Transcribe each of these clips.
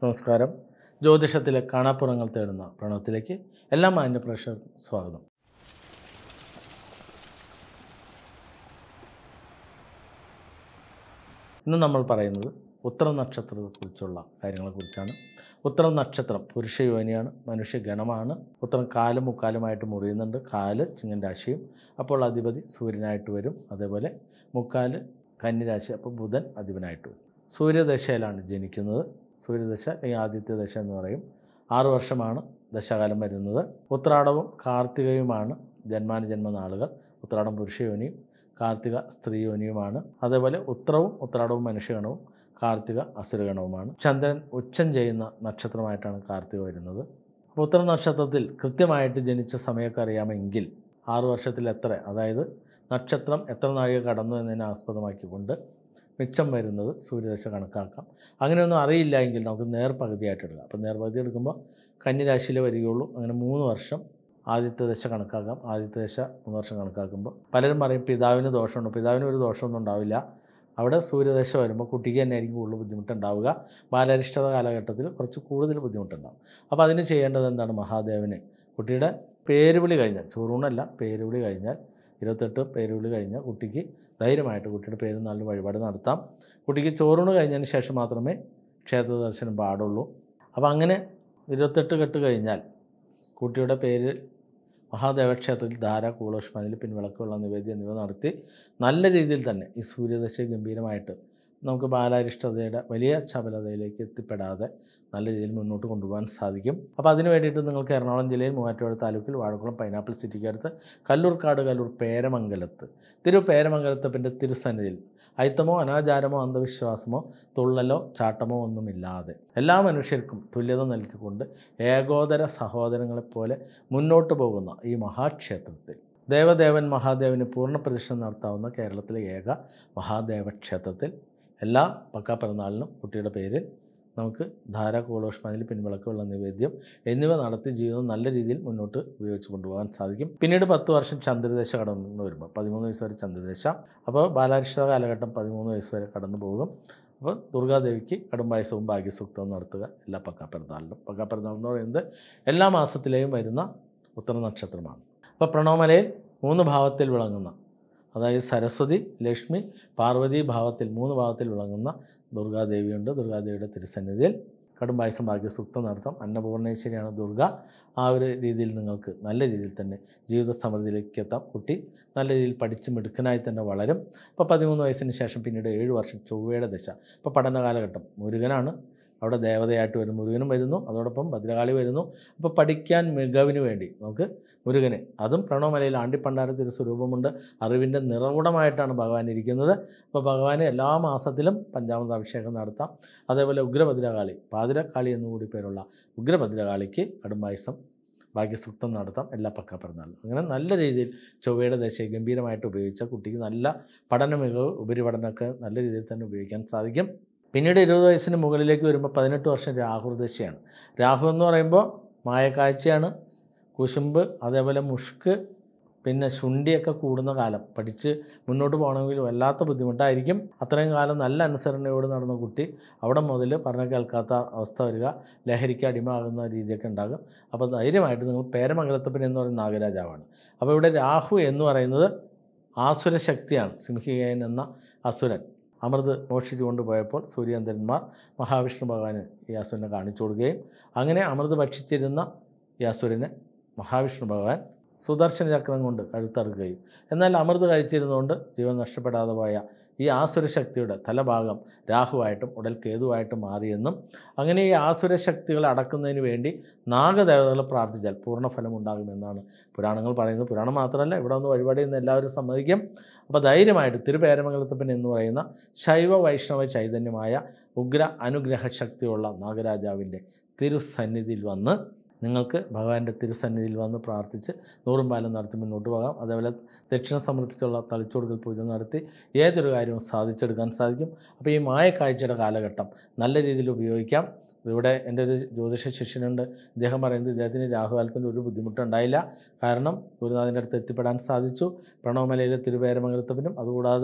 നമസ്കാരം. ജ്യോതിഷത്തിലെ കാണാപ്പുറങ്ങൾ തേടുന്ന പ്രണവത്തിലേക്ക് എല്ലാ മാന്യ പ്രേക്ഷകർക്കും സ്വാഗതം. ഇന്ന് നമ്മൾ പറയുന്നത് ഉത്തര നക്ഷത്രത്തെക്കുറിച്ചുള്ള കാര്യങ്ങളെക്കുറിച്ചാണ്. ഉത്തര നക്ഷത്രം പുരുഷയോനിയാണ്, മനുഷ്യഗണമാണ്. ഉത്തരം കാലും മുക്കാലുമായിട്ട് മുറിയുന്നുണ്ട്. കാല് ചിങ്ങൻ രാശിയും, അപ്പോൾ അധിപതി സൂര്യനായിട്ട് വരും. അതേപോലെ മുക്കാല് കന്നി രാശി, അപ്പോൾ ബുധൻ അധിപനായിട്ട് വരും. സൂര്യദശയിലാണ് ജനിക്കുന്നത്. സൂര്യദശ അല്ലെങ്കിൽ ആദിത്യ ദശ എന്ന് പറയും. 6 വർഷമാണ് ദശകാലം വരുന്നത്. ഉത്രാടവും കാർത്തികയുമാണ് ജന്മാനുജന്മനാളുകൾ. ഉത്രാടം പുരുഷയോനിയും കാർത്തിക സ്ത്രീയോനിയുമാണ്. അതേപോലെ ഉത്രാടവും മനുഷ്യഗണവും കാർത്തിക അസുരഗണവുമാണ്. ചന്ദ്രൻ ഉച്ചം ചെയ്യുന്ന നക്ഷത്രമായിട്ടാണ് കാർത്തിക വരുന്നത്. അപ്പോൾ ഉത്തര നക്ഷത്രത്തിൽ കൃത്യമായിട്ട് ജനിച്ച സമയമൊക്കെ അറിയാമെങ്കിൽ 6 വർഷത്തിൽ എത്ര, അതായത് നക്ഷത്രം എത്ര നാഴിക കടന്നു എന്നതിനെ ആസ്പദമാക്കിക്കൊണ്ട് മിച്ചം വരുന്നത് സൂര്യദശ കണക്കാക്കാം. അങ്ങനെയൊന്നും അറിയില്ല എങ്കിൽ നമുക്ക് നേർപകുതിയായിട്ട് എടുക്കാം. അപ്പോൾ നേർപകുതി എടുക്കുമ്പോൾ കന്നി വരികയുള്ളൂ. അങ്ങനെ 3 വർഷം ആദിത്യ ദശ കണക്കാക്കാം. ആദിത്യ ദശ 3 വർഷം കണക്കാക്കുമ്പോൾ പലരും പറയും പിതാവിന് ദോഷമുണ്ട്. പിതാവിന് ഒരു ദോഷമൊന്നും ഉണ്ടാവില്ല. അവിടെ സൂര്യദശ വരുമ്പോൾ കുട്ടിക്ക് തന്നെ ആയിരിക്കും കൂടുതൽ ബുദ്ധിമുട്ടുണ്ടാവുക. ബാലാരിഷ്ടത കാലഘട്ടത്തിൽ കുറച്ച് കൂടുതൽ ബുദ്ധിമുട്ടുണ്ടാകും. അപ്പോൾ അതിന് ചെയ്യേണ്ടത് എന്താണ്? മഹാദേവന് കുട്ടിയുടെ പേരുവിളി കഴിഞ്ഞാൽ, ചോറൂണല്ല, പേരുവിളി കഴിഞ്ഞാൽ 28 പേരുവിളി കഴിഞ്ഞാൽ കുട്ടിക്ക് ധൈര്യമായിട്ട് കുട്ടിയുടെ പെരുന്നാളിന് വഴിപാട് നടത്താം. കുട്ടിക്ക് ചോറൂണ് കഴിഞ്ഞതിന് ശേഷം മാത്രമേ ക്ഷേത്ര ദർശനം പാടുള്ളൂ. അപ്പോൾ അങ്ങനെ 28 കെട്ട് കഴിഞ്ഞാൽ കുട്ടിയുടെ പേര് മഹാദേവക്ഷേത്രത്തിൽ ധാര, കൂളോഷ്മാതിൽ, പിൻവിളക്കുള്ള നിവേദ്യം എന്നിവ നടത്തി നല്ല രീതിയിൽ തന്നെ ഈ സൂര്യദശ ഗംഭീരമായിട്ട് നമുക്ക് ബാലാരിഷ്ടതയുടെ വലിയ ചപലതയിലേക്ക് എത്തിപ്പെടാതെ നല്ല രീതിയിൽ മുന്നോട്ട് കൊണ്ടുപോകാൻ സാധിക്കും. അപ്പോൾ അതിന് വേണ്ടിയിട്ട് നിങ്ങൾക്ക് എറണാകുളം ജില്ലയിൽ മൂവാറ്റുപുഴ താലൂക്കിൽ വാഴക്കുളം പൈനാപ്പിൾ സിറ്റിക്ക് അടുത്ത് കല്ലൂർക്കാട് പേരമംഗലത്ത് പേരമംഗലത്തപ്പൻ്റെ തിരുസന്നിധിയിൽ അയിത്തമോ അനാചാരമോ അന്ധവിശ്വാസമോ തുള്ളലോ ചാട്ടമോ ഒന്നുമില്ലാതെ എല്ലാ മനുഷ്യർക്കും തുല്യത നൽകിക്കൊണ്ട് ഏകോദര സഹോദരങ്ങളെപ്പോലെ മുന്നോട്ട് പോകുന്ന ഈ മഹാക്ഷേത്രത്തിൽ ദേവദേവൻ മഹാദേവന് പൂർണ്ണ പ്രതിഷ്ഠ നടത്താവുന്ന കേരളത്തിലെ ഏക മഹാദേവ ക്ഷേത്രത്തിൽ എല്ലാ പക്കാ പിറന്നാളിനും കുട്ടിയുടെ പേരിൽ നമുക്ക് ധാര, കൂളോഷ്മാതിൽ, പിൻവിളക്കുള്ള നിവേദ്യം എന്നിവ നടത്തി ജീവിതം നല്ല രീതിയിൽ മുന്നോട്ട് ഉപയോഗിച്ച് കൊണ്ടുപോകാൻ സാധിക്കും. പിന്നീട് 10 വർഷം ചന്ദ്രദശ കടന്നു വരുമ്പോൾ 13 വയസ്സ് വരെ ചന്ദ്രദശ. അപ്പോൾ ബാലാരിഷ്ട കാലഘട്ടം 13 വയസ്സ് വരെ കടന്നു പോകും. അപ്പോൾ ദുർഗാദേവിക്ക് കടുംപായസവും ഭാഗ്യസൂക്തവും നടത്തുക എല്ലാ പക്കാ പിറന്നാളിലും. പക്കാ പിറന്നാൾ എന്ന് പറയുന്നത് എല്ലാ മാസത്തിലെയും വരുന്ന ഉത്തര നക്ഷത്രമാണ്. അപ്പോൾ പ്രണവമലയിൽ 3 ഭാവത്തിൽ വിളങ്ങുന്ന, അതായത് സരസ്വതി, ലക്ഷ്മി, പാർവതി ഭാവത്തിൽ 3 ഭാവത്തിൽ വിളങ്ങുന്ന ദുർഗാദേവിയുണ്ട്. ദുർഗാദേവിയുടെ തിരുസന്നിധിയിൽ കടുംപായസം ഭാഗ്യസൂക്തം നടത്താം. അന്നപൂർണേശ്വരിയാണ് ദുർഗ. ആ ഒരു രീതിയിൽ നിങ്ങൾക്ക് നല്ല രീതിയിൽ തന്നെ ജീവിത സമൃദ്ധിയിലേക്ക് എത്താം. കുട്ടി നല്ല രീതിയിൽ പഠിച്ച് മിടുക്കനായി തന്നെ വളരും. ഇപ്പോൾ 13 വയസ്സിന് ശേഷം പിന്നീട് 7 വർഷം ചൊവ്വയുടെ ദശ. ഇപ്പോൾ പഠന കാലഘട്ടം മുരുകനാണ് അവിടെ ദേവതയായിട്ട് വരുന്നു. മുരുകനും വരുന്നു, അതോടൊപ്പം ഭദ്രകാളി വരുന്നു. അപ്പോൾ പഠിക്കാൻ മികവിന് വേണ്ടി നമുക്ക് മുരുകനെ, അതും പ്രണവമലയിൽ ആണ്ടിപ്പണ്ടാര തിരുസ്വരൂപമുണ്ട്. അറിവിൻ്റെ നിറകുടമായിട്ടാണ് ഭഗവാൻ ഇരിക്കുന്നത്. അപ്പോൾ ഭഗവാന് എല്ലാ മാസത്തിലും പഞ്ചാമൃത അഭിഷേകം നടത്താം. അതേപോലെ ഉഗ്രഭദ്രകാളി, പാതിരക്കാളി എന്നുകൂടി പേരുള്ള ഉഗ്രഭദ്രകാളിക്ക് കടുംപായസം ഭാഗ്യസൂക്തം നടത്താം എല്ലാ പക്കാ പിറന്നാളിലും. അങ്ങനെ നല്ല രീതിയിൽ ചൊവ്വയുടെ ദശയെ ഗംഭീരമായിട്ട് ഉപയോഗിച്ച കുട്ടിക്ക് നല്ല പഠന മികവ്, ഉപരിപഠനമൊക്കെ നല്ല രീതിയിൽ തന്നെ ഉപയോഗിക്കാൻ സാധിക്കും. പിന്നീട് 20 വയസ്സിന് മുകളിലേക്ക് വരുമ്പോൾ 18 വർഷം രാഹുദശയാണ്. രാഹു എന്ന് പറയുമ്പോൾ മായക്കാഴ്ചയാണ്, കുശുമ്പ്, അതേപോലെ മുഷ്ക്, പിന്നെ ശുണ്ഠിയൊക്കെ കൂടുന്ന കാലം. പഠിച്ച് മുന്നോട്ട് പോകണമെങ്കിൽ വല്ലാത്ത ബുദ്ധിമുട്ടായിരിക്കും. അത്രയും കാലം നല്ല അനുസരണയോട് നടന്ന കുട്ടി അവിടെ മുതൽ പറഞ്ഞ കേൾക്കാത്ത അവസ്ഥ വരിക, ലഹരിക്ക് അടിമയാകുന്ന രീതിയൊക്കെ ഉണ്ടാകും. അപ്പോൾ ധൈര്യമായിട്ട് നിങ്ങൾ പേരമംഗലത്തപ്പൻ എന്ന് പറയുന്ന നാഗരാജാവാണ്. അപ്പോൾ ഇവിടെ രാഹു എന്ന് പറയുന്നത് ആസുര ശക്തിയാണ്. സിംഹികയൻ എന്ന അസുരൻ അമൃത് മോഷിച്ചു കൊണ്ടുപോയപ്പോൾ സൂര്യചന്ദ്രന്മാർ മഹാവിഷ്ണു ഭഗവാന് ഈ അസുരനെ കാണിച്ചു കൊടുക്കുകയും അങ്ങനെ അമൃത് ഭക്ഷിച്ചിരുന്ന ഈ അസുരനെ മഹാവിഷ്ണു ഭഗവാൻ സുദർശന ചക്രം കൊണ്ട് കഴുത്തറുകയും, എന്നാൽ അമൃത് കഴിച്ചിരുന്നുകൊണ്ട് ജീവൻ നഷ്ടപ്പെടാതെ പോയ ഈ ആസുരശക്തിയുടെ തലഭാഗം രാഹുവായിട്ടും ഉടൽ കേതുവായിട്ടും മാറിയെന്നും, അങ്ങനെ ഈ ആസുരശക്തികളെ അടക്കുന്നതിന് വേണ്ടി നാഗദേവതകളെ പ്രാർത്ഥിച്ചാൽ പൂർണ്ണഫലം ഉണ്ടാകുമെന്നാണ് പുരാണങ്ങൾ പറയുന്നത്. പുരാണം മാത്രമല്ല, ഇവിടെ ഒന്ന് വഴിപാട് ചെയ്യുന്ന എല്ലാവരും സമ്മതിക്കും. അപ്പോൾ ധൈര്യമായിട്ട് തിരുപേരമംഗലത്തപ്പൻ എന്ന് പറയുന്ന ശൈവ വൈഷ്ണവ ചൈതന്യമായ ഉഗ്ര അനുഗ്രഹ ശക്തിയുള്ള നാഗരാജാവിൻ്റെ തിരുസന്നിധിയിൽ വന്ന് നിങ്ങൾക്ക് ഭഗവാന്റെ തിരുസന്നിധിയിൽ വന്ന് പ്രാർത്ഥിച്ച് 100 പാലം നടത്തി മുന്നോട്ട് പോകാം. അതേപോലെ ദക്ഷിണ സമർപ്പിച്ചുള്ള തളിച്ചുകൊടുക്കൽ പൂജ നടത്തി ഏതൊരു കാര്യവും സാധിച്ചെടുക്കാൻ സാധിക്കും. അപ്പോൾ ഈ മായക്കാഴ്ചയുടെ കാലഘട്ടം നല്ല രീതിയിൽ ഉപയോഗിക്കാം. ഇവിടെ എൻ്റെ ഒരു ജ്യോതിഷ ശിഷ്യനുണ്ട്. ഇദ്ദേഹം പറയുന്നത് ഇദ്ദേഹത്തിന് രാഹുകാലത്തിൻ്റെ ഒരു ബുദ്ധിമുട്ടുണ്ടായില്ല. കാരണം ഗുരുനാഥൻ്റെ അടുത്ത് എത്തിപ്പെടാൻ സാധിച്ചു. പ്രണവമലയിലെ തിരുപേരമംഗലത്തപ്പനും അതുകൂടാതെ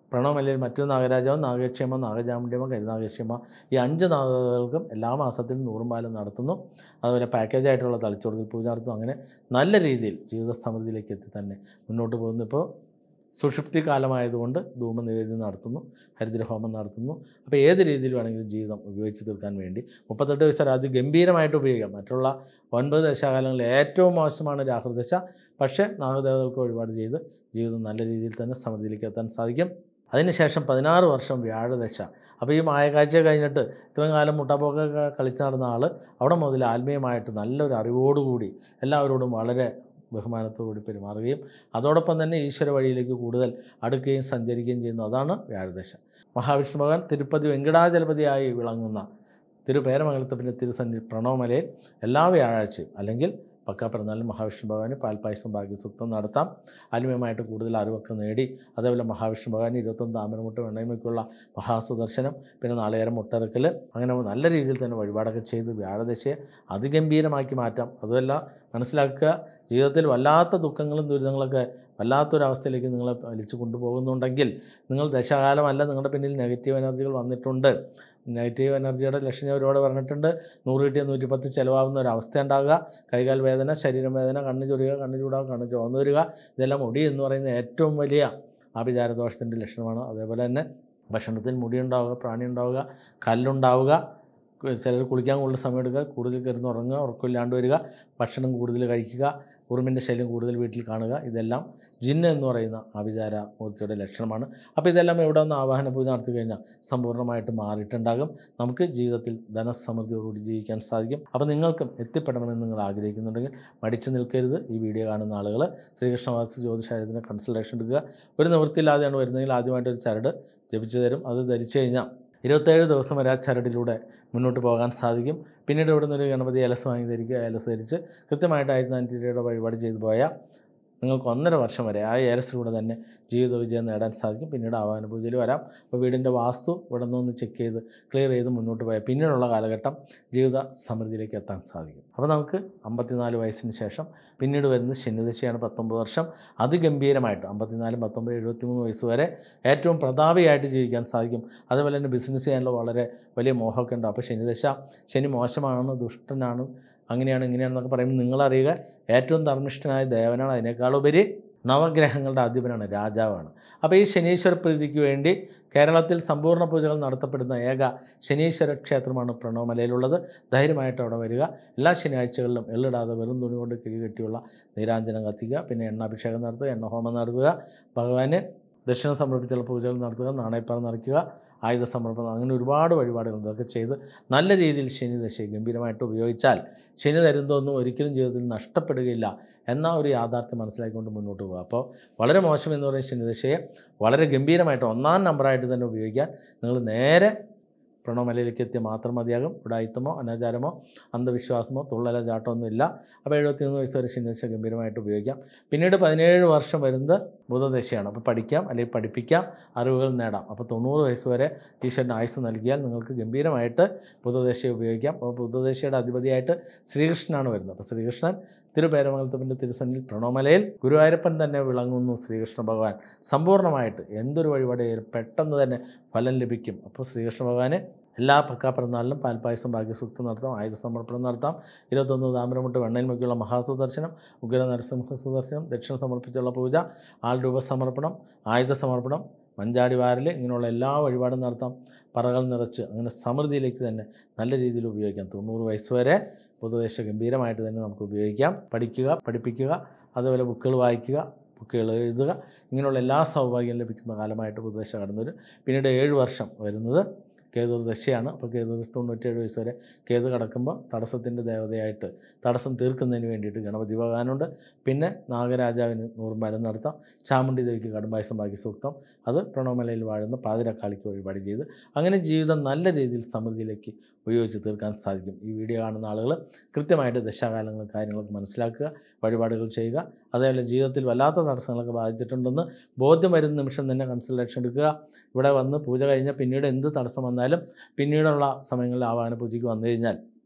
പ്രണവമലയിൽ മറ്റൊരു നാഗരാജാവും നാഗക്ഷേമം, നാഗചാമുണ്ഡിയമ്മ, കരുനാഗക്ഷേമ ഈ 5 നാഗകൾക്കും എല്ലാ മാസത്തിലും 100 പാലം നടത്തുന്നു. അതുപോലെ പാക്കേജായിട്ടുള്ള തളിച്ചുകൊടുക്കൽ പൂജ നടത്തുന്നു. അങ്ങനെ നല്ല രീതിയിൽ ജീവിത സമൃദ്ധിയിലേക്ക് എത്തി തന്നെ മുന്നോട്ട് പോകുന്നു. ഇപ്പോൾ സുഷുപ്തി കാലമായതുകൊണ്ട് ധൂമനിവേദ്യം നടത്തുന്നു, ഹരിദ്രഹോമം നടത്തുന്നു. അപ്പോൾ ഏത് രീതിയിൽ വേണമെങ്കിലും ജീവിതം ഉപയോഗിച്ച് തീർക്കാൻ വേണ്ടി 38 വയസ്സ് വരെ അതിഗംഭീരമായിട്ട് ഉപയോഗിക്കാം. മറ്റുള്ള 9 ദശാകാലങ്ങളിൽ ഏറ്റവും മോശമാണ് രാഹുദശ. പക്ഷേ നാഗദേവതകൾക്ക് വഴിപാട് ചെയ്ത് ജീവിതം നല്ല രീതിയിൽ തന്നെ സമൃദ്ധിയിലേക്ക് എത്താൻ സാധിക്കും. അതിനുശേഷം 16 വർഷം വ്യാഴദശ. അപ്പോൾ ഈ മായക്കാഴ്ച കഴിഞ്ഞിട്ട് ഇത്രയും കാലം മുട്ടാപ്പോക്കൊക്കെ കളിച്ച് നടന്ന ആൾ അവിടെ മുതൽ ആത്മീയമായിട്ട് നല്ലൊരു അറിവോടുകൂടി എല്ലാവരോടും വളരെ ബഹുമാനത്തോടുകൂടി പെരുമാറുകയും അതോടൊപ്പം തന്നെ ഈശ്വര വഴിയിലേക്ക് കൂടുതൽ അടുക്കുകയും സഞ്ചരിക്കുകയും ചെയ്യുന്നു. അതാണ് വ്യാഴദശ. മഹാവിഷ്ണു ഭഗവാൻ തിരുപ്പതി വെങ്കടാചലപതിയായി വിളങ്ങുന്ന തിരുപേരമംഗലത്തപ്പൻ്റെ തിരുസന്നിധി പ്രണവമലയിൽ എല്ലാ വ്യാഴാഴ്ചയും അല്ലെങ്കിൽ പക്കാപ്പിറന്നാലും മഹാവിഷ്ണു ഭഗവാന് പാൽപ്പായസം ഭാഗ്യസൂക്തം നടത്താം. ആത്മീയമായിട്ട് കൂടുതൽ അറിവൊക്കെ നേടി അതേപോലെ മഹാവിഷ്ണു ഭഗവാന് 21 താമരമുട്ട വെണ്ണയുമൊക്കെയുള്ള മഹാസുദർശനം, പിന്നെ നാളികേരം മുട്ടറക്കൽ, അങ്ങനെ നല്ല രീതിയിൽ തന്നെ വഴിപാടൊക്കെ ചെയ്ത് വ്യാഴദശയെ അതിഗംഭീരമാക്കി മാറ്റാം. അതുമല്ല മനസ്സിലാക്കുക, ജീവിതത്തിൽ വല്ലാത്ത ദുഃഖങ്ങളും ദുരിതങ്ങളൊക്കെ വല്ലാത്തൊരവസ്ഥയിലേക്ക് നിങ്ങളെ വലിച്ചു കൊണ്ടുപോകുന്നുണ്ടെങ്കിൽ നിങ്ങൾ ദശകാലമല്ല, നിങ്ങളുടെ പിന്നിൽ നെഗറ്റീവ് എനർജികൾ വന്നിട്ടുണ്ട്. നെഗറ്റീവ് എനർജിയുടെ ലക്ഷണം ഒരുപാട് പറഞ്ഞിട്ടുണ്ട്. 100 കിട്ടിയ 110 ചിലവാകുന്ന ഒരവസ്ഥ ഉണ്ടാകുക, കൈകാൽ വേദന, ശരീരം വേദന, കണ്ണ് ചൊറിയുക, കണ്ണ് ചൂടാവുക, കണ്ണ് ചുവന്നു വരിക, ഇതെല്ലാം മുടി എന്ന് പറയുന്ന ഏറ്റവും വലിയ ആഭിചാരദോഷത്തിൻ്റെ ലക്ഷണമാണ്. അതേപോലെ തന്നെ ഭക്ഷണത്തിൽ മുടി ഉണ്ടാവുക, പ്രാണി ഉണ്ടാവുക, കല്ലുണ്ടാവുക, ചിലർ കുളിക്കാൻ കൂടുതൽ സമയം എടുക്കുക, കൂടുതൽ കിടന്ന് ഉറങ്ങുക, ഉറക്കമില്ലാണ്ട് വരിക, ഭക്ഷണം കൂടുതൽ കഴിക്കുക, ഉറുമ്പിൻ്റെ ശല്യം കൂടുതൽ വീട്ടിൽ കാണുക, ഇതെല്ലാം ജിന്ന് എന്ന് പറയുന്ന ആഭിചാര മൂർത്തിയുടെ ലക്ഷണമാണ്. അപ്പോൾ ഇതെല്ലാം ഇവിടെ നിന്ന് ആവാഹന പൂജ നടത്തി കഴിഞ്ഞാൽ സമ്പൂർണ്ണമായിട്ട് മാറിയിട്ടുണ്ടാകും. നമുക്ക് ജീവിതത്തിൽ ധനസമൃദ്ധിയോടുകൂടി ജീവിക്കാൻ സാധിക്കും. അപ്പോൾ നിങ്ങൾക്കും എത്തിപ്പെടണമെന്ന് നിങ്ങൾ ആഗ്രഹിക്കുന്നുണ്ടെങ്കിൽ മടിച്ചു നിൽക്കരുത്. ഈ വീഡിയോ കാണുന്ന ആളുകൾ ശ്രീകൃഷ്ണവാസ്തു ജ്യോതിഷാലയത്തിന് കൺസൾട്ടേഷൻ എടുക്കുക. ഒരു നിവൃത്തിയില്ലാതെയാണ് വരുന്നതെങ്കിൽ ആദ്യമായിട്ടൊരു ചരട് ജപിച്ചു തരും. അത് ധരിച്ചു കഴിഞ്ഞാൽ 27 ദിവസം വരെ ആ ചരടിലൂടെ മുന്നോട്ട് പോകാൻ സാധിക്കും. പിന്നീട് ഇവിടെ നിന്നൊരു ഗണപതി ഏലസ് വാങ്ങി ധരിക്കുക. ഏലസ് ധരിച്ച് കൃത്യമായിട്ട് 1400 രൂപയുടെ വഴിപാട് ചെയ്തു പോയാൽ നിങ്ങൾക്ക് 1.5 വർഷം വരെ ആ ഏലസിലൂടെ തന്നെ ജീവിത വിജയം നേടാൻ സാധിക്കും. പിന്നീട് ആവാഹന പൂജയിൽ വരാം. അപ്പോൾ വീടിൻ്റെ വാസ്തു ഇവിടെ നിന്ന് ചെക്ക് ചെയ്ത് ക്ലിയർ ചെയ്ത് മുന്നോട്ട് പോയാൽ പിന്നീടുള്ള കാലഘട്ടം ജീവിത സമൃദ്ധിയിലേക്ക് എത്താൻ സാധിക്കും. അപ്പോൾ നമുക്ക് 54 വയസ്സിന് ശേഷം പിന്നീട് വരുന്നത് ശനിദശയാണ്. 19 വർഷം അതിഗംഭീരമായിട്ട് 54, 19, 73 വയസ്സ് വരെ ഏറ്റവും പ്രതാപിയായിട്ട് ജീവിക്കാൻ സാധിക്കും. അതുപോലെ തന്നെ ബിസിനസ് ചെയ്യാനുള്ള വളരെ വലിയ മോഹമൊക്കെ ഉണ്ട്. അപ്പോൾ ശനിദശ, ശനി മോശമാണ്, ദുഷ്ടനാണ്, അങ്ങനെയാണ് ഇങ്ങനെയാണെന്നൊക്കെ പറയുമ്പോൾ നിങ്ങളറിയുക ഏറ്റവും ധർമ്മിഷ്ഠനായ ദേവനാണ്. അതിനേക്കാളുപരി നവഗ്രഹങ്ങളുടെ അധിപനാണ്, രാജാവാണ്. അപ്പോൾ ഈ ശനീശ്വര പ്രീതിക്ക് വേണ്ടി കേരളത്തിൽ സമ്പൂർണ്ണ പൂജകൾ നടത്തപ്പെടുന്ന ഏക ശനീശ്വര ക്ഷേത്രമാണ് പ്രണവമലയിലുള്ളത്. ധൈര്യമായിട്ട് അവിടെ വരിക. എല്ലാ ശനിയാഴ്ചകളിലും എള്ളിടാതെ വെറും തുണി കൊണ്ട് കിഴികെട്ടിയുള്ള നീരാഞ്ജനം കത്തിക്കുക. പിന്നെ എണ്ണാഭിഷേകം നടത്തുക, എണ്ണഹോമം നടത്തുക, ഭഗവാന് ദക്ഷിണ സമർപ്പിച്ചുള്ള പൂജകൾ നടത്തുക, നാണയപ്പാറ നിറയ്ക്കുക, ആയുധ സമർപ്പണം, അങ്ങനെ ഒരുപാട് വഴിപാടുകൾ ഇതൊക്കെ ചെയ്ത് നല്ല രീതിയിൽ ശനിദശയെ ഗംഭീരമായിട്ട് ഉപയോഗിച്ചാൽ ശനി തരുന്നതൊന്നും ഒരിക്കലും ജീവിതത്തിൽ നഷ്ടപ്പെടുകയില്ല എന്ന ഒരു യാഥാർത്ഥ്യം മനസ്സിലാക്കിക്കൊണ്ട് മുന്നോട്ട് പോകുക. അപ്പോൾ വളരെ മോശം എന്ന് പറയുന്ന ശനിദശയെ വളരെ ഗംഭീരമായിട്ട് 1ാം നമ്പറായിട്ട് തന്നെ ഉപയോഗിക്കാൻ നിങ്ങൾ നേരെ പ്രണവമലയിലേക്ക് എത്തിയാൽ മാത്രം മതിയാകും. ഉടായിത്തമോ അനാചാരമോ അന്ധവിശ്വാസമോ തുള്ളല ചാട്ടമൊന്നും ഇല്ല. അപ്പോൾ 73 വയസ്സ് വരെ ശനിദശ ഗംഭീരമായിട്ട് ഉപയോഗിക്കാം. പിന്നീട് 17 വർഷം വരുന്നത് ബുധദശയാണ്. അപ്പോൾ പഠിക്കാം അല്ലെങ്കിൽ പഠിപ്പിക്കാം, അറിവുകൾ നേടാം. അപ്പോൾ 90 വയസ്സ് വരെ ഈശ്വരൻ ആയുസ് നൽകിയാൽ നിങ്ങൾക്ക് ഗംഭീരമായിട്ട് ബുധദശയെ ഉപയോഗിക്കാം. അപ്പോൾ ബുധദശയുടെ അധിപതിയായിട്ട് ശ്രീകൃഷ്ണനാണ് വരുന്നത്. അപ്പോൾ ശ്രീകൃഷ്ണൻ തിരുപേരമംഗലത്തപ്പൻ്റെ തിരുസന്നിൽ പ്രണവമലയിൽ ഗുരുവായൂരപ്പൻ തന്നെ വിളങ്ങുന്നു. ശ്രീകൃഷ്ണ ഭഗവാൻ സമ്പൂർണ്ണമായിട്ട് എന്തൊരു വഴിപാട് പെട്ടെന്ന് തന്നെ ഫലം ലഭിക്കും. അപ്പോൾ ശ്രീകൃഷ്ണ ഭഗവാന് എല്ലാ പക്കാപ്പിറന്നാളിലും പാൽപ്പായസം ഭാഗ്യസൂക്തം നടത്താം, ആയുധ സമർപ്പണം നടത്താം, 21 താമരമുട്ട് വെണ്ണയിൽ മുക്കിയുള്ള മഹാസുദർശനം, ഉഗ്ര നരസിംഹ സുദർശനം, ദക്ഷിണ സമർപ്പിച്ചുള്ള പൂജ, ആൾരൂപ സമർപ്പണം, ആയുധ സമർപ്പണം, മഞ്ചാടി വാരൽ, ഇങ്ങനെയുള്ള എല്ലാ വഴിപാടും നടത്താം. പറകൾ നിറച്ച് അങ്ങനെ സമൃദ്ധിയിലേക്ക് തന്നെ നല്ല രീതിയിൽ ഉപയോഗിക്കാം. 90 വയസ്സ് വരെ ബുധദശ ഗംഭീരമായിട്ട് തന്നെ നമുക്ക് ഉപയോഗിക്കാം. പഠിക്കുക, പഠിപ്പിക്കുക, അതുപോലെ ബുക്കുകൾ വായിക്കുക, ബുക്കുകൾ എഴുതുക, ഇങ്ങനെയുള്ള എല്ലാ സൗഭാഗ്യം ലഭിക്കുന്ന കാലമായിട്ട് ബുധദശ കടന്നു വരും. പിന്നീട് 7 വർഷം വരുന്നത് കേതുദശയാണ്. അപ്പോൾ കേതുദശ 97 വയസ്സ് വരെ കേതു കടക്കുമ്പോൾ തടസ്സത്തിൻ്റെ ദേവതയായിട്ട് തടസ്സം തീർക്കുന്നതിന് വേണ്ടിയിട്ട് ഗണപതി ഭഗവാനുണ്ട്. പിന്നെ നാഗരാജാവിന് 100 പാലം നടത്താം, ചാമുണ്ഡി ദേവിക്ക് കടുംപായസം ഭാഗ്യസൂക്തം, അത് പ്രണവമലയിൽ വാഴുന്ന പാതിരക്കാളിക്ക് വഴിപാട് ചെയ്ത് അങ്ങനെ ജീവിതം നല്ല രീതിയിൽ സമൃദ്ധിയിലേക്ക് ഉപയോഗിച്ച് തീർക്കാൻ സാധിക്കും. ഈ വീഡിയോ കാണുന്ന ആളുകൾ കൃത്യമായിട്ട് ദശാകാലങ്ങളും കാര്യങ്ങളൊക്കെ മനസ്സിലാക്കുക, വഴിപാടുകൾ ചെയ്യുക. അതേപോലെ ജീവിതത്തിൽ വല്ലാത്ത തടസ്സങ്ങളൊക്കെ ബാധിച്ചിട്ടുണ്ടെന്ന് ബോധ്യം വരുന്ന നിമിഷം തന്നെ കൺസൾട്ടേഷൻ എടുക്കുക. ഇവിടെ വന്ന് പൂജ കഴിഞ്ഞാൽ പിന്നീട് എന്ത് തടസ്സം വന്നാലും പിന്നീടുള്ള സമയങ്ങളിൽ ആവാഹന പൂജയ്ക്ക് വന്നു കഴിഞ്ഞാൽ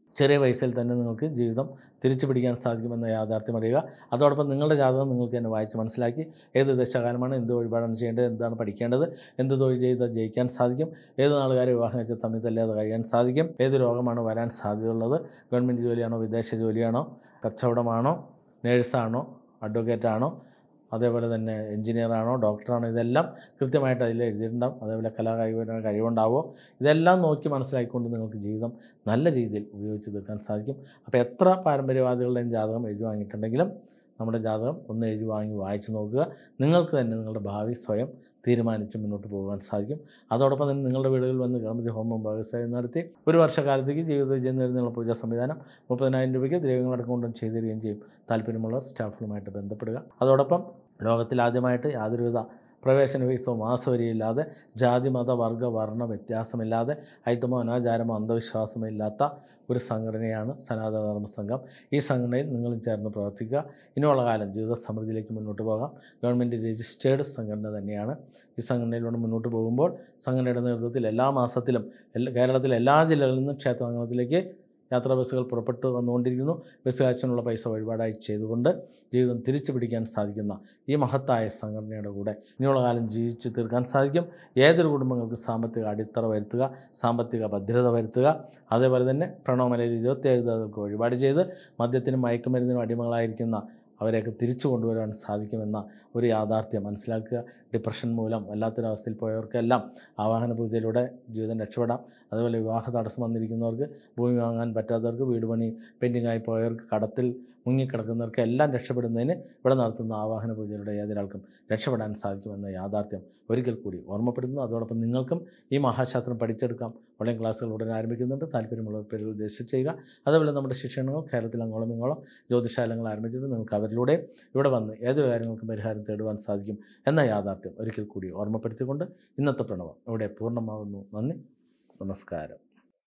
ചെറിയ പൈസയിൽ തന്നെ നിങ്ങൾക്ക് ജീവിതം തിരിച്ചു പിടിക്കാൻ സാധിക്കുമെന്ന യാഥാർത്ഥ്യം അറിയുക. അതോടൊപ്പം നിങ്ങളുടെ ജാതകം നിങ്ങൾക്ക് തന്നെ വായിച്ച് മനസ്സിലാക്കി ഏത് ദശകാലമാണ്, എന്ത് വഴിപാടാണ് ചെയ്യേണ്ടത്, എന്താണ് പഠിക്കേണ്ടത്, എന്ത് തൊഴിൽ ചെയ്താൽ ജയിക്കാൻ സാധിക്കും, ഏത് നാളുകാരെ വിവാഹം കഴിച്ചാൽ തമ്മിൽ തല്ലാതെ കഴിയാൻ സാധിക്കും, ഏത് രോഗമാണ് വരാൻ സാധ്യതയുള്ളത്, ഗവൺമെൻറ് ജോലിയാണോ വിദേശ ജോലിയാണോ, കച്ചവടമാണോ, നേഴ്സാണോ, അഡ്വക്കേറ്റാണോ, അതേപോലെ തന്നെ എഞ്ചിനീയറാണോ, ഡോക്ടറാണോ, ഇതെല്ലാം കൃത്യമായിട്ട് അതിൽ എഴുതിയിട്ടുണ്ടാകും. അതേപോലെ കലാകായികപരമായ കഴിവുണ്ടാവുമോ, ഇതെല്ലാം നോക്കി മനസ്സിലാക്കിക്കൊണ്ട് നിങ്ങൾക്ക് ജീവിതം നല്ല രീതിയിൽ ഉപയോഗിച്ച് തീർക്കാൻ സാധിക്കും. അപ്പോൾ എത്ര പാരമ്പര്യവാദികളുടെയും ജാതകം എഴുതി വാങ്ങിയിട്ടുണ്ടെങ്കിലും നമ്മുടെ ജാതകം ഒന്ന് എഴുതി വാങ്ങി വായിച്ച് നോക്കുക. നിങ്ങൾക്ക് തന്നെ നിങ്ങളുടെ ഭാവി സ്വയം തീരുമാനിച്ച് മുന്നോട്ട് പോകാൻ സാധിക്കും. അതോടൊപ്പം തന്നെ നിങ്ങളുടെ വീടുകളിൽ വന്ന് ഗണപതി ഹോമം ഭാഗസ്വായം നടത്തി ഒരു വർഷക്കാലത്തേക്ക് ജീവിത വിജയം നേടുന്നതിനുള്ള പൂജാ സംവിധാനം 30,000 രൂപയ്ക്ക് ദ്രവ്യങ്ങളടക്കം കൊണ്ടും ചെയ്തു തരികയും ചെയ്യും. താല്പര്യമുള്ള സ്റ്റാഫുകളുമായിട്ട് ബന്ധപ്പെടുക. അതോടൊപ്പം ലോകത്തിലാദ്യമായിട്ട് യാതൊരുവിധ പ്രവേശന ഫീസോ മാസവരിയില്ലാതെ ജാതി മത വർഗ്ഗ വർണ്ണ വ്യത്യാസമില്ലാതെ അയിത്തമോ അനാചാരമോ അന്ധവിശ്വാസമോ ഇല്ലാത്ത ഒരു സംഘടനയാണ് സനാതന ധർമ്മ സംഘം. ഈ സംഘടനയിൽ നിങ്ങളും ചേർന്ന് പ്രവർത്തിക്കുക. ഇനിയുള്ള കാലം ജീവിത സമൃദ്ധിയിലേക്ക് മുന്നോട്ട് പോകാം. ഗവൺമെൻറ് രജിസ്റ്റേർഡ് സംഘടന തന്നെയാണ്. ഈ സംഘടനയിലൂടെ മുന്നോട്ട് പോകുമ്പോൾ സംഘടനയുടെ നേതൃത്വത്തിൽ എല്ലാ മാസത്തിലും കേരളത്തിലെ എല്ലാ ജില്ലകളിൽ നിന്നും ക്ഷേത്രാങ്കണത്തിലേക്ക് യാത്രാ ബസ്സുകൾ പുറപ്പെട്ടു വന്നുകൊണ്ടിരിക്കുന്നു. ബസ് കാശിനുള്ള പൈസ വഴിപാടായി ചെയ്തുകൊണ്ട് ജീവിതം തിരിച്ചു പിടിക്കാൻ സാധിക്കുന്ന ഈ മഹത്തായ സംഘടനയുടെ കൂടെ ഇനിയുള്ള കാലം ജീവിച്ചു തീർക്കാൻ സാധിക്കും. ഏതൊരു കുടുംബങ്ങൾക്ക് സാമ്പത്തിക അടിത്തറ വരുത്തുക, സാമ്പത്തിക ഭദ്രത വരുത്തുക, അതേപോലെ തന്നെ പ്രണവമലയിൽ 27 ദേവതകൾക്ക് വഴിപാട് ചെയ്ത് മദ്യത്തിനും മയക്കുമരുന്നിനും അടിമകളായിരിക്കുന്ന അവരെയൊക്കെ തിരിച്ചു കൊണ്ടുവരാൻ സാധിക്കുമെന്ന ഒരു യാഥാർത്ഥ്യം മനസ്സിലാക്കുക. ഡിപ്രഷൻ മൂലം വല്ലാത്തൊരവസ്ഥയിൽ പോയവർക്കെല്ലാം ആവാഹന പൂജയിലൂടെ ജീവിതം രക്ഷപ്പെടാം. അതുപോലെ വിവാഹ തടസ്സം വന്നിരിക്കുന്നവർക്ക്, ഭൂമി വാങ്ങാൻ പറ്റാത്തവർക്ക്, വീട് പണി പെൻഡിങ്ങായി പോയവർക്ക്, കടത്തിൽ മുങ്ങിക്കിടക്കുന്നവർക്ക് എല്ലാം രക്ഷപ്പെടുന്നതിന് ഇവിടെ നടത്തുന്ന ആവാഹന പൂജയിലൂടെ ഏതൊരാൾക്കും രക്ഷപ്പെടാൻ സാധിക്കുമെന്ന യാഥാർത്ഥ്യം ഒരിക്കൽ കൂടി ഓർമ്മപ്പെടുത്തുന്നു. അതോടൊപ്പം നിങ്ങൾക്കും ഈ മഹാശാസ്ത്രം പഠിച്ചെടുക്കാം. ഓൺലൈൻ ക്ലാസ്സുകൾ ഉടനെ ആരംഭിക്കുന്നുണ്ട്. താല്പര്യമുള്ളവർ പേരിൽ രജിസ്റ്റർ ചെയ്യുക. അതേപോലെ നമ്മുടെ ശിക്ഷണങ്ങൾ കേരളത്തിൽ അങ്ങോളം ഇങ്ങോളം ജ്യോതിശാലങ്ങൾ ആരംഭിച്ചിട്ട് നിങ്ങൾക്ക് അവരിലൂടെ ഇവിടെ വന്ന് ഏതൊരു കാര്യങ്ങൾക്കും പരിഹാരം തേടുവാൻ സാധിക്കും എന്ന യാഥാർത്ഥ്യം ഒരിക്കൽ കൂടി ഓർമ്മപ്പെടുത്തിക്കൊണ്ട് ഇന്നത്തെ പ്രണവം ഇവിടെ പൂർണ്ണമാകുന്നു. നന്ദി, നമസ്കാരം.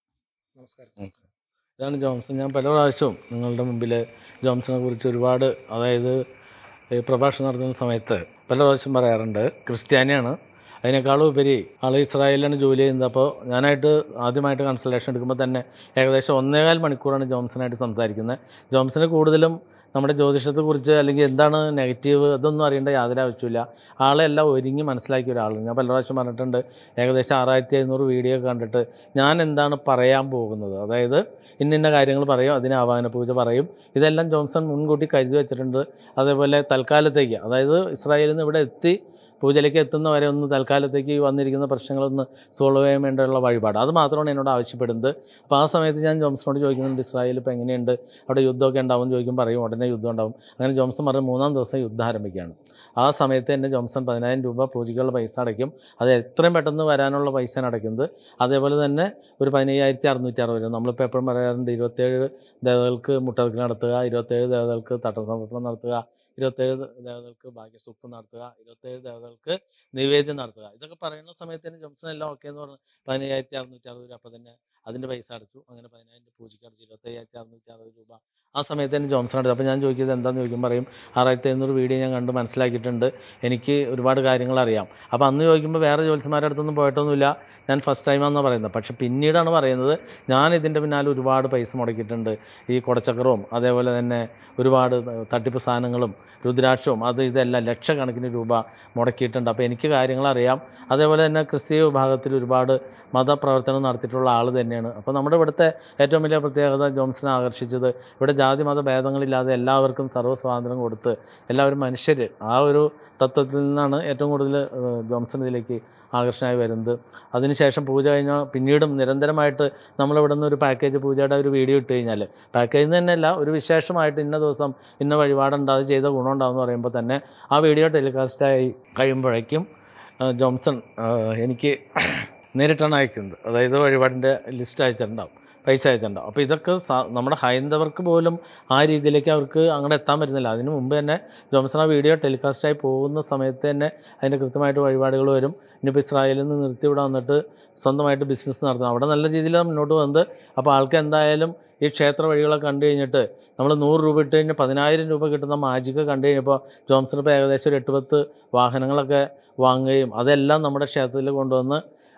നമസ്കാരം. ഇതാണ് ജോൺസൺ. ഞാൻ പല പ്രാവശ്യവും നിങ്ങളുടെ മുമ്പിൽ ജോൺസനെ കുറിച്ച് ഒരുപാട്, അതായത് പ്രഭാഷണം നടത്തുന്ന സമയത്ത് പല പ്രാവശ്യം പറയാറുണ്ട്. ക്രിസ്ത്യാനിയാണ്, അതിനേക്കാളും ഉപരി ആൾ ഇസ്രായേലിലാണ് ജോലി ചെയ്യുന്നത്. അപ്പോൾ ഞാനായിട്ട് ആദ്യമായിട്ട് കൺസൾട്ടേഷൻ എടുക്കുമ്പോൾ തന്നെ ഏകദേശം 1.25 മണിക്കൂറാണ് ജോൺസണായിട്ട് സംസാരിക്കുന്നത്. ജോൺസന് കൂടുതലും നമ്മുടെ ജ്യോതിഷത്തെക്കുറിച്ച് അല്ലെങ്കിൽ എന്താണ് നെഗറ്റീവ് അതൊന്നും അറിയേണ്ട യാതൊരു ആവശ്യമില്ല. ആളെല്ലാം ഒരുങ്ങി മനസ്സിലാക്കിയ ഒരാളാണ്. ഞാൻ പല പ്രാവശ്യം പറഞ്ഞിട്ടുണ്ട്, ഏകദേശം 6500 വീഡിയോ കണ്ടിട്ട് ഞാൻ എന്താണ് പറയാൻ പോകുന്നത്, അതായത് ഇന്ന കാര്യങ്ങൾ പറയും, അതിന് ആവാഹന പൂജ പറയും, ഇതെല്ലാം ജോൺസൺ മുൻകൂട്ടി കരുതി വെച്ചിട്ടുണ്ട്. അതേപോലെ തൽക്കാലത്തേക്ക്, അതായത് ഇസ്രായേലിൽ നിന്ന് ഇവിടെ എത്തി പൂജയിലേക്ക് എത്തുന്നവരെ ഒന്ന് തൽക്കാലത്തേക്ക് വന്നിരിക്കുന്ന പ്രശ്നങ്ങളൊന്ന് സോൾവ് ചെയ്യാൻ വേണ്ടിയുള്ള വഴിപാട്, അത് മാത്രമാണ് എന്നോട് ആവശ്യപ്പെടുന്നത്. അപ്പോൾ ആ സമയത്ത് ഞാൻ ജോൺസണോട് ചോദിക്കുന്നുണ്ട്, ഇസ്രായേൽ ഇപ്പോൾ എങ്ങനെയുണ്ട്, അവിടെ യുദ്ധമൊക്കെ ഉണ്ടാവും ചോദിക്കും, പറയും ഉടനെ യുദ്ധം ഉണ്ടാവും. അങ്ങനെ ജോൺസൺ പറഞ്ഞ് 3-ാം ദിവസം യുദ്ധം ആരംഭിക്കുകയാണ്. ആ സമയത്ത് തന്നെ ജോൺസൺ 10,000 രൂപ പൂജയ്ക്കുള്ള പൈസ അടയ്ക്കും. അത് എത്രയും പെട്ടെന്ന് വരാനുള്ള പൈസയാണ് അടയ്ക്കുന്നത്. അതേപോലെ തന്നെ ഒരു 15,660 രൂപ. നമ്മളിപ്പോൾ എപ്പോഴും പറയാറുണ്ട്, 27 ദേവതകൾക്ക് മുട്ടർക്കൽ നടത്തുക, 27 ദേവതകൾക്ക് തട്ടം സമർപ്പണം നടത്തുക, 27 ദേവതകൾക്ക് ഭാഗ്യസൂക്തം നടത്തുക, 27 ദേവതകൾക്ക് നിവേദ്യം നടത്തുക. ഇതൊക്കെ പറയുന്ന സമയത്ത് തന്നെ ജോൺസൺ എല്ലാം ഓക്കെ എന്ന് പറഞ്ഞു 15,660 രൂപ. അപ്പോൾ തന്നെ അതിൻ്റെ പൈസ അടച്ചു. അങ്ങനെ 10,000 പൂജയ്ക്ക് അടച്ചു 25,660 രൂപ. ആ സമയത്ത് തന്നെ ജോൺസൺ അടച്ചു. അപ്പോൾ ഞാൻ ചോദിക്കുന്നത് എന്താണെന്ന് ചോദിക്കുമ്പോൾ പറയും, 6,500 വീഡിയോ ഞാൻ കണ്ട് മനസ്സിലാക്കിയിട്ടുണ്ട്, എനിക്ക് ഒരുപാട് കാര്യങ്ങൾ അറിയാം. അപ്പോൾ അന്ന് ചോദിക്കുമ്പോൾ വേറെ ജ്യോത്സ്യന്മാരുടെ അടുത്തൊന്നും പോയിട്ടൊന്നുമില്ല, ഞാൻ ഫസ്റ്റ് ടൈമാണെന്നാണ് പറയുന്നത്. പക്ഷേ പിന്നീടാണ് പറയുന്നത്, ഞാൻ ഇതിൻ്റെ പിന്നാലെ ഒരുപാട് പൈസ മുടക്കിയിട്ടുണ്ട്. ഈ കുടച്ചക്രവും അതേപോലെ തന്നെ ഒരുപാട് തട്ടിപ്പ് സാധനങ്ങളും രുദ്രാക്ഷവും ഇതെല്ലാം ലക്ഷക്കണക്കിന് രൂപ മുടക്കിയിട്ടുണ്ട്. അപ്പോൾ എനിക്ക് കാര്യങ്ങളറിയാം. അതേപോലെ തന്നെ ക്രിസ്തീയ വിഭാഗത്തിൽ ഒരുപാട് മതപ്രവർത്തനം നടത്തിയിട്ടുള്ള ആൾ തന്നെയാണ്. അപ്പോൾ നമ്മുടെ ഇവിടുത്തെ ഏറ്റവും വലിയ പ്രത്യേകത ജോൺസനെ ആകർഷിച്ചത്, ഇവിടെ ജാതി മത ഭേദങ്ങളില്ലാതെ എല്ലാവർക്കും സർവ്വ സ്വാതന്ത്ര്യം കൊടുത്ത് എല്ലാവരും മനുഷ്യർ, ആ ഒരു തത്വത്തിൽ നിന്നാണ് ഏറ്റവും കൂടുതൽ ജോൺസൺ ഇതിലേക്ക് ആകർഷണമായി വരുന്നത്. അതിനുശേഷം പൂജ കഴിഞ്ഞാൽ പിന്നീടും നിരന്തരമായിട്ട് നമ്മളിവിടെ നിന്ന് ഒരു പാക്കേജ് പൂജയുടെ ഒരു വീഡിയോ ഇട്ട് കഴിഞ്ഞാൽ, പാക്കേജിൽ നിന്ന് തന്നെയല്ല, ഒരു വിശേഷമായിട്ട് ഇന്ന ദിവസം ഇന്ന വഴിപാടുണ്ട്, അത് ചെയ്ത ഗുണമുണ്ടാകും എന്ന് പറയുമ്പോൾ തന്നെ ആ വീഡിയോ ടെലികാസ്റ്റായി കഴിയുമ്പോഴേക്കും ജോൺസൺ എനിക്ക് നേരിട്ടാണ് അയക്കുന്നത്. അതായത് വഴിപാടിൻ്റെ ലിസ്റ്റ് അയച്ചിട്ടുണ്ടാവും, പൈസ അയച്ചിട്ടുണ്ടാവും. അപ്പോൾ ഇതൊക്കെ നമ്മുടെ ഹൈന്ദവർക്ക് പോലും ആ രീതിയിലേക്ക് അവർക്ക് അങ്ങനെ എത്താൻ പറ്റുന്നില്ല. അതിന് മുമ്പ് തന്നെ ജോൺസൺ ആ വീഡിയോ ടെലികാസ്റ്റായി പോകുന്ന സമയത്ത് തന്നെ അതിൻ്റെ കൃത്യമായിട്ട് വഴിപാടുകൾ വരും. ഇനിയിപ്പോൾ ഇസ്രായേലിൽ നിന്ന് നിർത്തി ഇവിടെ വന്നിട്ട് സ്വന്തമായിട്ട് ബിസിനസ് നടത്തണം, അവിടെ നല്ല രീതിയിലാണ് മുന്നോട്ട് വന്നത്. അപ്പോൾ ആൾക്ക് എന്തായാലും ഈ ക്ഷേത്ര വഴികളൊക്കെ കണ്ടു കഴിഞ്ഞിട്ട് നമ്മൾ 100 രൂപ ഇട്ട് കഴിഞ്ഞാൽ 10,000 രൂപ കിട്ടുന്ന മാജിക്ക് കണ്ടു കഴിഞ്ഞപ്പോൾ ജോൺസൺ ഇപ്പോൾ ഏകദേശം ഒരു 8-10 വാഹനങ്ങളൊക്കെ വാങ്ങുകയും അതെല്ലാം നമ്മുടെ ക്ഷേത്രത്തിൽ കൊണ്ടുവന്ന്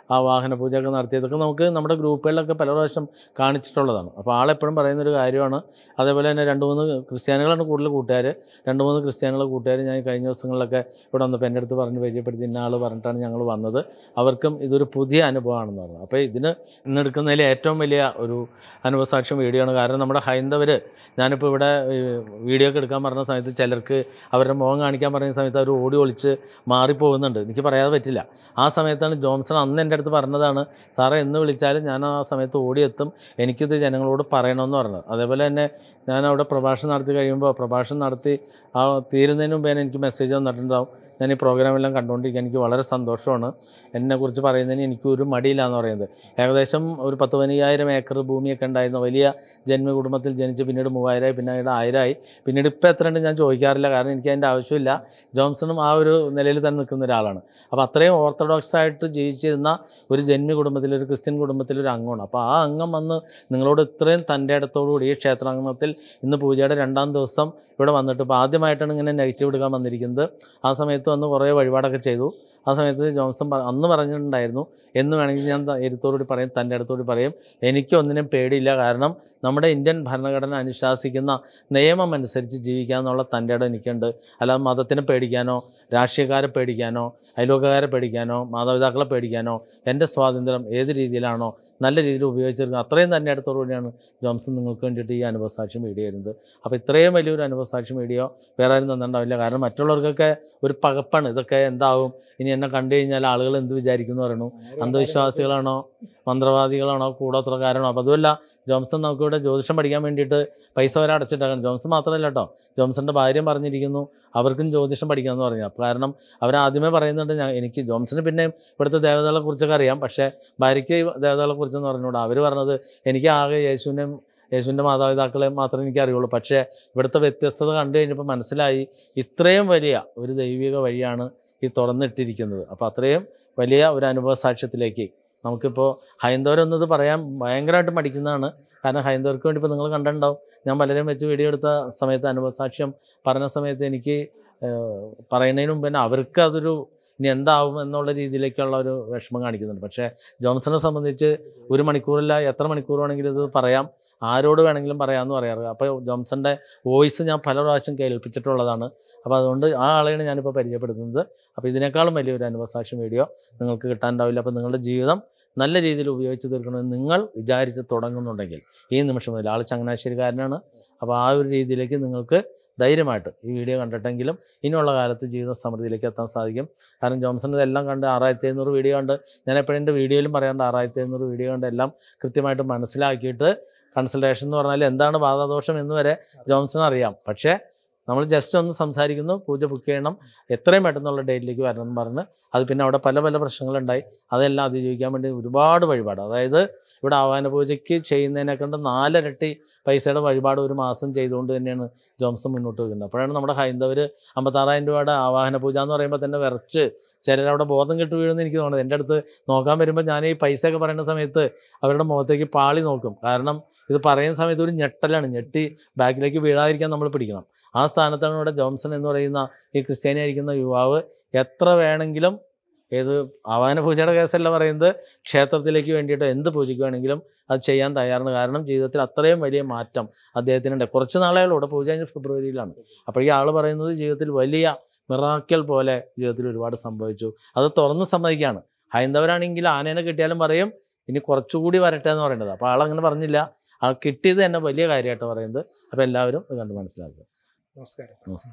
ആ വാഹന പൂജയൊക്കെ നടത്തിയതൊക്കെ നമുക്ക് നമ്മുടെ ഗ്രൂപ്പുകളിലൊക്കെ പല പ്രാവശ്യം കാണിച്ചിട്ടുള്ളതാണ്. അപ്പോൾ ആളെപ്പോഴും പറയുന്നൊരു കാര്യമാണ്. അതേപോലെ തന്നെ 2-3 ക്രിസ്ത്യാനികളാണ് കൂടുതൽ കൂട്ടുകാർ. 2-3 ക്രിസ്ത്യാനികളെ കൂട്ടുകാർ ഞാൻ കഴിഞ്ഞ ദിവസങ്ങളിലൊക്കെ ഇവിടെ വന്നപ്പോൾ എൻ്റെ അടുത്ത് പറഞ്ഞ് പരിചയപ്പെടുത്തി ഇന്ന ആൾ പറഞ്ഞിട്ടാണ് ഞങ്ങൾ വന്നത്. അവർക്കും ഇതൊരു പുതിയ അനുഭവമാണെന്ന് പറഞ്ഞു. അപ്പോൾ ഇതിന് ഇന്നെടുക്കുന്നതിൽ ഏറ്റവും വലിയ ഒരു അനുഭവസാക്ഷ്യം വീഡിയോ ആണ്. കാരണം നമ്മുടെ ഹൈന്ദവർ, ഞാനിപ്പോൾ ഇവിടെ വീഡിയോ ഒക്കെ എടുക്കാൻ പറഞ്ഞ സമയത്ത് ചിലർക്ക് അവരുടെ മുഖം കാണിക്കാൻ പറയുന്ന സമയത്ത് അവർ ഓടി ഒളിച്ച് മാറിപ്പോകുന്നുണ്ട്. എനിക്ക് പറയാതെ പറ്റില്ല. ആ സമയത്താണ് ജോൺസൺ അന്ന് എൻ്റെ അടുത്ത് പറഞ്ഞതാണ്, സാറേ എന്ന് വിളിച്ചാലും ഞാൻ ആ സമയത്ത് ഓടിയെത്തും, എനിക്കിത് ജനങ്ങളോട് പറയണമെന്ന് പറഞ്ഞത്. അതേപോലെ തന്നെ ഞാൻ അവിടെ പ്രഭാഷണം നടത്തി കഴിയുമ്പോൾ പ്രഭാഷണം നടത്തി തീരുന്നതിന് മുമ്പേ എനിക്ക് മെസ്സേജ് വന്നിട്ടുണ്ടാവും, ഞാൻ ഈ പ്രോഗ്രാമെല്ലാം കണ്ടുകൊണ്ടിരിക്കുക, എനിക്ക് വളരെ സന്തോഷമാണ്, എന്നെക്കുറിച്ച് പറയുന്നതിന് എനിക്കൊരു മടിയില്ല എന്ന് പറയുന്നത്. ഏകദേശം ഒരു 10-15,000 ഏക്കർ ഭൂമിയൊക്കെ ഉണ്ടായിരുന്ന വലിയ ജന്മകുടുംബത്തിൽ ജനിച്ച് പിന്നീട് 3,000 പിന്നീട് 1,000 പിന്നീട് ഇപ്പോൾ എത്രയുണ്ട് ഞാൻ ചോദിക്കാറില്ല, കാരണം എനിക്ക് അതിൻ്റെ ആവശ്യമില്ല. ജോൺസണും ആ ഒരു നിലയിൽ തന്നെ നിൽക്കുന്ന ഒരാളാണ്. അപ്പോൾ അത്രയും ഓർത്തഡോക്സ് ആയിട്ട് ജീവിച്ചിരുന്ന ഒരു ജന്മി കുടുംബത്തിൽ, ഒരു ക്രിസ്ത്യൻ കുടുംബത്തിലൊരു അംഗമാണ്. അപ്പോൾ ആ അംഗം വന്ന് നിങ്ങളോട് ഇത്രയും തൻ്റെ ഇടത്തോടുകൂടി ഈ ക്ഷേത്രാംഗണത്തിൽ ഇന്ന് പൂജയുടെ 2ാം ദിവസം ഇവിടെ വന്നിട്ട്, ഇപ്പോൾ ആദ്യമായിട്ടാണ് ഇങ്ങനെ നെഗറ്റീവ് എടുക്കാൻ വന്നിരിക്കുന്നത്. ആ സമയത്ത് വന്ന് കുറേ വഴിപാടൊക്കെ ചെയ്തു. ആ സമയത്ത് ജോൺസൺ അന്ന് പറഞ്ഞിട്ടുണ്ടായിരുന്നു, എന്ന് വേണമെങ്കിൽ ഞാൻ എഴുത്തോടുകൂടി പറയും, തൻ്റെ അടുത്തോടി പറയും, എനിക്കൊന്നിനും പേടിയില്ല, കാരണം നമ്മുടെ ഇന്ത്യൻ ഭരണഘടന അനുശാസിക്കുന്ന നിയമം അനുസരിച്ച് ജീവിക്കാമെന്നുള്ള തൻ്റെ ഇടം എനിക്കുണ്ട്. അല്ലാതെ മതത്തിനെ പേടിക്കാനോ രാഷ്ട്രീയക്കാരെ പേടിക്കാനോ അയൽവക്കക്കാരെ പേടിക്കാനോ മാതാപിതാക്കളെ പേടിക്കാനോ എൻ്റെ സ്വാതന്ത്ര്യം ഏത് രീതിയിലാണോ നല്ല രീതിയിൽ ഉപയോഗിച്ചെടുക്കുക, അത്രയും തന്നെ അടുത്തോടുകൂടിയാണ് ജോൺസൺ നിങ്ങൾക്ക് വേണ്ടിയിട്ട് ഈ അനുഭവസാക്ഷ്യം വീഡിയോ വരുന്നത്. അപ്പോൾ ഇത്രയും വലിയൊരു അനുഭവസാക്ഷ്യം വീഡിയോ വേറെ ആരും തന്നിട്ടുണ്ടാവില്ല. കാരണം മറ്റുള്ളവർക്കൊക്കെ ഒരു പകപ്പാണ്, ഇതൊക്കെ എന്താവും, ഇനി എന്നെ കണ്ടു കഴിഞ്ഞാൽ ആളുകൾ എന്ത് വിചാരിക്കും എന്ന് പറയണു, അന്ധവിശ്വാസികളാണോ മന്ത്രവാദികളാണോ കൂടോത്രക്കാരാണോ. അപ്പോൾ അതുമല്ല, ജോൺസൺ നമുക്കിവിടെ ജ്യോതിഷം പഠിക്കാൻ വേണ്ടിയിട്ട് പൈസ വരെ അടച്ചിട്ടാണ്. ജോൺസൺ മാത്രമല്ല കേട്ടോ, ജോൺസൻ്റെ ഭാര്യയും പറഞ്ഞിരിക്കുന്നു അവർക്കും ജ്യോതിഷം പഠിക്കാമെന്ന് പറഞ്ഞു. അപ്പോൾ കാരണം അവരാദ്യമേ പറയുന്നുണ്ട്, എനിക്ക് ജോൺസന് പിന്നെ ഇവിടുത്തെ ദേവതകളെക്കുറിച്ചൊക്കെ അറിയാം, പക്ഷേ ഭാര്യയ്ക്ക് ദേവതകളെക്കുറിച്ചെന്ന് പറഞ്ഞുകൂടാ. അവർ പറഞ്ഞത് എനിക്ക് ആകെ യേശുവിൻ്റെ മാതാപിതാക്കളെ മാത്രമേ എനിക്ക് അറിയുള്ളൂ, പക്ഷേ ഇവിടുത്തെ വ്യത്യസ്തത കണ്ടു കഴിഞ്ഞപ്പോൾ മനസ്സിലായി ഇത്രയും വലിയ ഒരു ദൈവിക വഴിയാണ് ഈ തുറന്നിട്ടിരിക്കുന്നത്. അപ്പോൾ അത്രയും വലിയ ഒരു അനുഭവ സാക്ഷ്യത്തിലേക്ക് നമുക്കിപ്പോൾ ഹൈന്ദവരൊന്നത് പറയാൻ ഭയങ്കരമായിട്ട് മടിക്കുന്നതാണ്. കാരണം ഹൈന്ദവർക്ക് വേണ്ടി ഇപ്പോൾ നിങ്ങൾ കണ്ടിട്ടുണ്ടാവും, ഞാൻ പലരെയും വെച്ച് വീഡിയോ എടുത്ത സമയത്ത് അനുഭവസാക്ഷ്യം പറഞ്ഞ സമയത്ത് എനിക്ക് പറയുന്നതിന് മുമ്പ് തന്നെ അവർക്ക് അതൊരു ഇനി എന്താവും എന്നുള്ള രീതിയിലേക്കുള്ള ഒരു വിഷമം കാണിക്കുന്നുണ്ട്. പക്ഷേ ജോൺസനെ സംബന്ധിച്ച് 1 മണിക്കൂറില്ല, എത്ര മണിക്കൂർ വേണമെങ്കിലും ഇത് പറയാം, ആരോട് വേണമെങ്കിലും പറയാമെന്ന് പറയാറ്. അപ്പോൾ ജോൺസൻ്റെ വോയിസ് ഞാൻ പല പ്രാവശ്യം കേൾപ്പിച്ചിട്ടുള്ളതാണ്. അപ്പോൾ അതുകൊണ്ട് ആ ആളെയാണ് ഞാനിപ്പോൾ പരിചയപ്പെടുത്തുന്നത്. അപ്പോൾ ഇതിനേക്കാളും വലിയൊരു അനുഭവസാക്ഷ്യം വീഡിയോ നിങ്ങൾക്ക് കിട്ടാനുണ്ടാവില്ല. അപ്പോൾ നിങ്ങളുടെ ജീവിതം നല്ല രീതിയിൽ ഉപയോഗിച്ച് തീർക്കണമെന്ന് നിങ്ങൾ വിചാരിച്ച് തുടങ്ങുന്നുണ്ടെങ്കിൽ ഈ നിമിഷം മുതൽ, ആൾ ചങ്ങനാശ്ശേരിക്കാരനാണ്, അപ്പോൾ ആ ഒരു രീതിയിലേക്ക് നിങ്ങൾക്ക് ധൈര്യമായിട്ട് ഈ വീഡിയോ കണ്ടിട്ടെങ്കിലും ഇനിയുള്ള കാലത്ത് ജീവിത സമൃദ്ധിയിലേക്ക് എത്താൻ സാധിക്കും. കാരണം ജോൺസൺ ഇതെല്ലാം കണ്ട് 6700 വീഡിയോ കണ്ട്, ഞാൻ എപ്പോഴും എൻ്റെ വീഡിയോയിലും പറയാറുണ്ട്, 6700 വീഡിയോ കണ്ട് എല്ലാം കൃത്യമായിട്ട് മനസ്സിലാക്കിയിട്ട് കൺസൾട്ടേഷൻ എന്ന് പറഞ്ഞാൽ എന്താണ് ബാധാദോഷം എന്ന് വരെ ജോൺസൺ അറിയാം. പക്ഷേ നമ്മൾ ജസ്റ്റ് ഒന്ന് സംസാരിക്കുന്നു, പൂജ ബുക്ക് ചെയ്യണം, എത്രയും പെട്ടെന്നുള്ള ഡേറ്റിലേക്ക് വരണം എന്ന് പറഞ്ഞ് അത് പിന്നെ അവിടെ പല പല പ്രശ്നങ്ങളുണ്ടായി. അതെല്ലാം അതിജീവിക്കാൻ വേണ്ടി ഒരുപാട് വഴിപാട്, അതായത് ഇവിടെ ആവാഹന പൂജയ്ക്ക് ചെയ്യുന്നതിനെക്കൊണ്ട് 4 ഇരട്ടി പൈസയുടെ വഴിപാട് ഒരു മാസം ചെയ്തുകൊണ്ട് തന്നെയാണ് ജോൺസൺ മുന്നോട്ട് വയ്ക്കുന്നത്. അപ്പോഴാണ് നമ്മുടെ ഹൈന്ദവർ 56,000 രൂപയുടെ ആവാഹന പൂജ എന്ന് പറയുമ്പോൾ തന്നെ വിറച്ച് ചിലരവിടെ ബോധം കെട്ട് വീഴുമെന്ന് എനിക്ക് തോന്നുന്നത്. എൻ്റെ അടുത്ത് നോക്കാൻ വരുമ്പോൾ ഞാൻ ഈ പൈസയൊക്കെ പറയുന്ന സമയത്ത് അവരുടെ മുഖത്തേക്ക് പാളി നോക്കും. കാരണം ഇത് പറയുന്ന സമയത്ത് ഒരു ഞെട്ടലാണ്, ഞെട്ടി ബാക്കിലേക്ക് വീഴാതിരിക്കാൻ നമ്മൾ പിടിക്കണം. ആ സ്ഥാനത്താണ് ഇവിടെ ജോൺസൺ എന്ന് പറയുന്ന ഈ ക്രിസ്ത്യാനിയായിരിക്കുന്ന യുവാവ് എത്ര വേണമെങ്കിലും, ഏത് ആവാഹന പൂജയുടെ കേസല്ല പറയുന്നത്, ക്ഷേത്രത്തിലേക്ക് വേണ്ടിയിട്ട് എന്ത് പൂജയ്ക്ക് വേണമെങ്കിലും അത് ചെയ്യാൻ തയ്യാറാണ്. കാരണം ജീവിതത്തിൽ അത്രയും വലിയ മാറ്റം അദ്ദേഹത്തിനുണ്ട്. കുറച്ച് നാളെയുള്ളൂ, ഇവിടെ പൂജ കഴിഞ്ഞ് ഫെബ്രുവരിയിലാണ്. അപ്പോൾ ഈ ആൾ പറയുന്നത് ജീവിതത്തിൽ വലിയ മിറാക്കൽ പോലെ ജീവിതത്തിൽ ഒരുപാട് സംഭവിച്ചു, അത് തുറന്ന് സമ്മതിക്കുകയാണ്. ഹൈന്ദവരാണെങ്കിൽ ആനേനെ കിട്ടിയാലും പറയും ഇനി കുറച്ചുകൂടി വരട്ടെ എന്ന് പറയുന്നത്. അപ്പോൾ ആളങ്ങനെ പറഞ്ഞില്ല, ആ കിട്ടിയത് തന്നെ വലിയ കാര്യമായിട്ട് പറയുന്നത്. അപ്പോൾ എല്ലാവരും അത് കണ്ട് മനസ്സിലാക്കുക. നമസ്കാരം.